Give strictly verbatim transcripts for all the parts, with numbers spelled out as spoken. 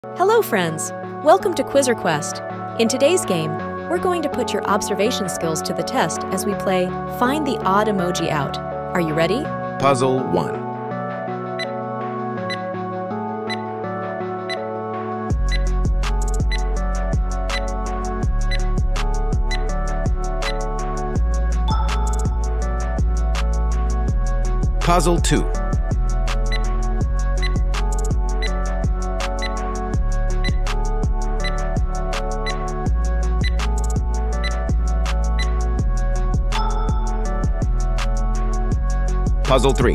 Hello friends! Welcome to Quiz Request. In today's game, we're going to put your observation skills to the test as we play Find the Odd Emoji Out. Are you ready? Puzzle one. Puzzle two. Puzzle three.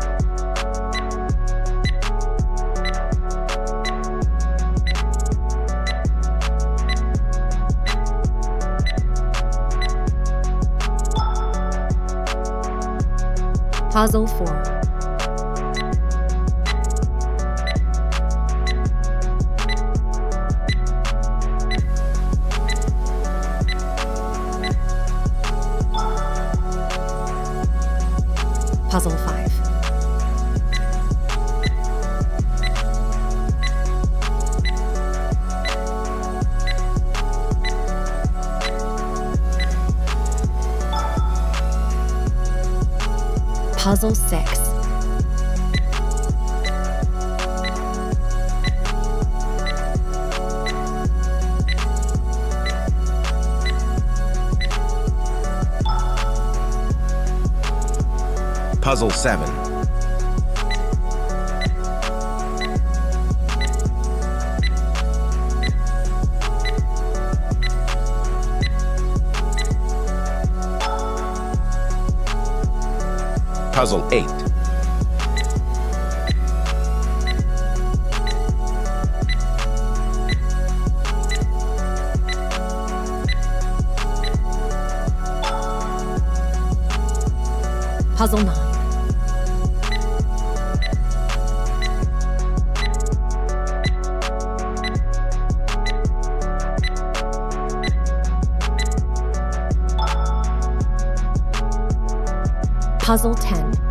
Puzzle four. Puzzle five. Puzzle six. Puzzle seven. Puzzle eight. Puzzle nine. Puzzle ten.